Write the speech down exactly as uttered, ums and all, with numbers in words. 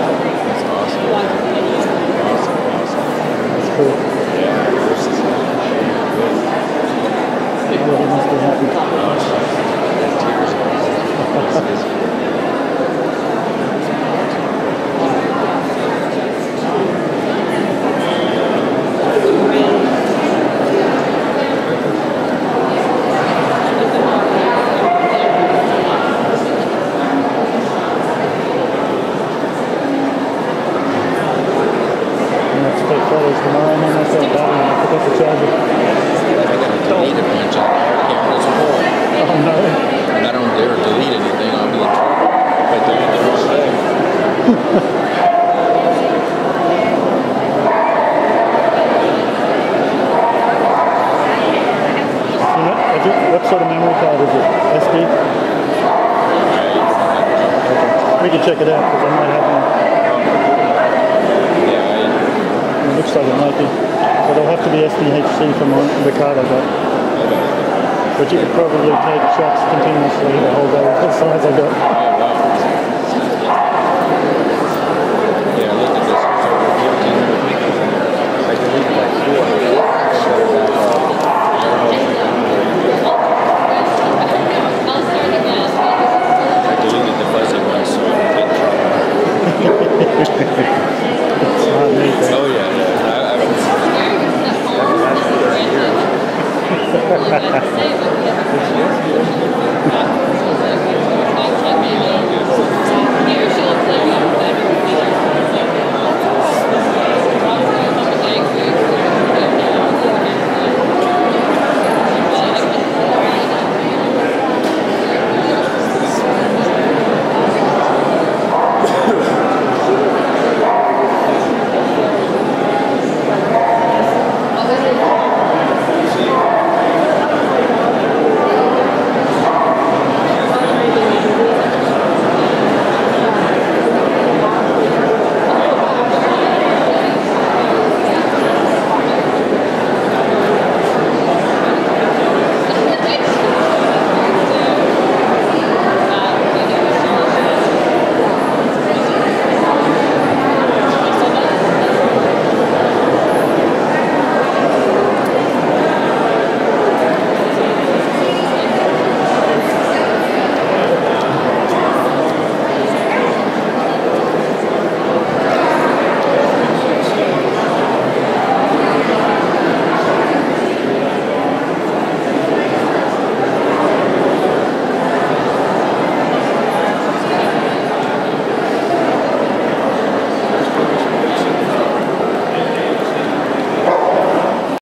That's awesome. Awesome, awesome. That's cool. Yeah, this is good. Yeah, he must be happy. Oh, tears. This is good. Photos tomorrow, and then I felt bad and I forgot the charger. I gotta delete a bunch of cameras full. Oh no. And I don't dare delete anything, I'll be in trouble if I delete the whole thing. You know, if you, what sort of memory card is it? S D? Okay. We can check it out because I might have one. It looks like it might be. But it'll have to be S D H C from the card I got. But you could probably take shots continuously the whole day with the size I got. Yeah, look at this. It's over fifteen hundred pictures in there. I deleted like four. I deleted the fuzzy one so I don't get in trouble. It's hard to make that. Oh yeah, yeah. I, I, I, I, I, I, I, I, I, I, I, I,